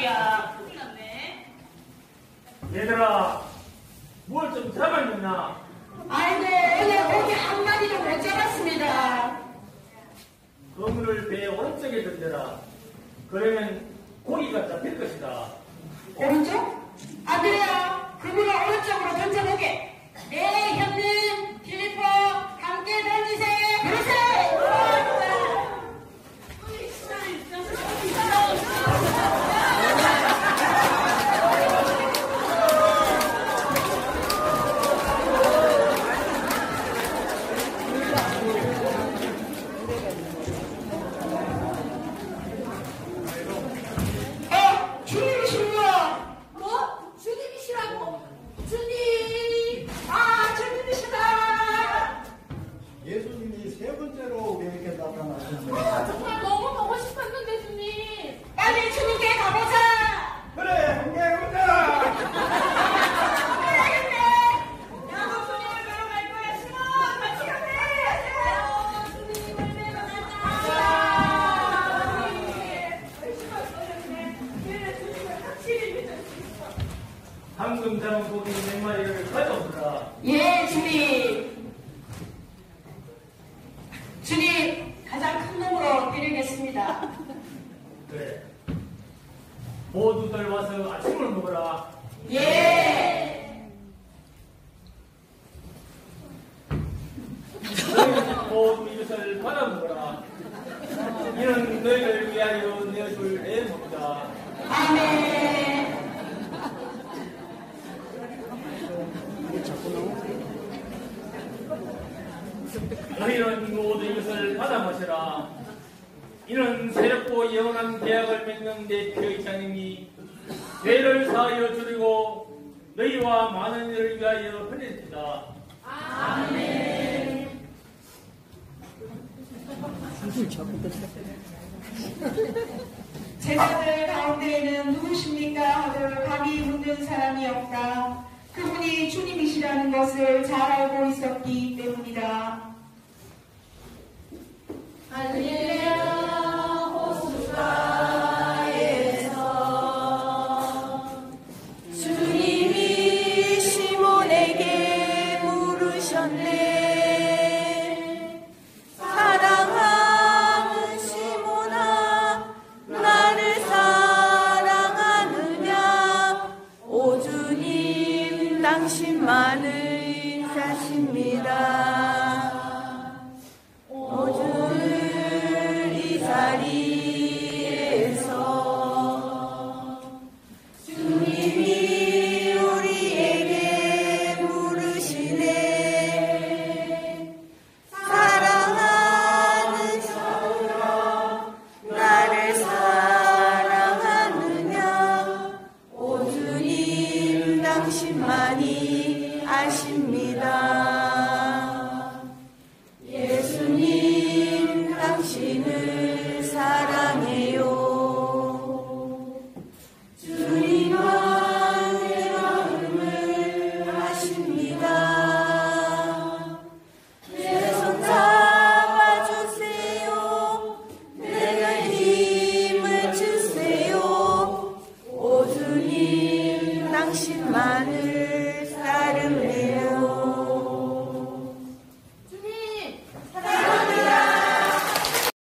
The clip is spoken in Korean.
아이고야, 큰일 났네. 얘들아, 뭘 좀 잡았느냐? 아이고, 오늘 고기 한 마리도 못 잡았습니다. 그물을 배 오른쪽에 던져라. 그러면 고기가 잡힐 것이다. 오른쪽? 안 그래요. 그물을 오른쪽으로 던져보게. 네, 형님, 필리포, 함께 던지세요. 그러세요. 주님이시구나. 뭐? 주님이시라고? 주님! 아, 주님이시다! 예수님이 세 번째로 우리에게 나타나셨습니다. 정말 너무 보고 싶었는데, 주님! 빨리 주님께 가보자. 그래, 함께 가보자. 그래야겠네. 야구 주님을 뵈러 갈 거야. 신호 같이 가네. 주님을 뵈러 방금 잡은 고기 몇 마리를 가져오더라. 예, 주님. 주님, 가장 큰 놈으로 드리겠습니다. 그래. 모두들 와서 아침을 먹어라. 예. 너희는 모두 이것을 받아 먹어라. 이는 너희를 위하여 내어줄 내 몸이다. 아멘. 너희는 모두 이것을 받아 마시라. 이는 새롭고 영원한 계약을 맺는 내 피의 잔임이 죄를 사하여 주리고 너희와 많은 이를 위하여 흘릴지다. 아멘. 제자들 가운데에는 누구십니까? 하고 감히 묻는 사람이 없다. 그분이 주님이시라는 것을 잘 알고 있었기 때문이다. 할렐루야, 호숫가에서 주님이 시몬에게 물으셨네. 사랑하는 시몬아, 나를 사랑하느냐? 오 주님, 당신만을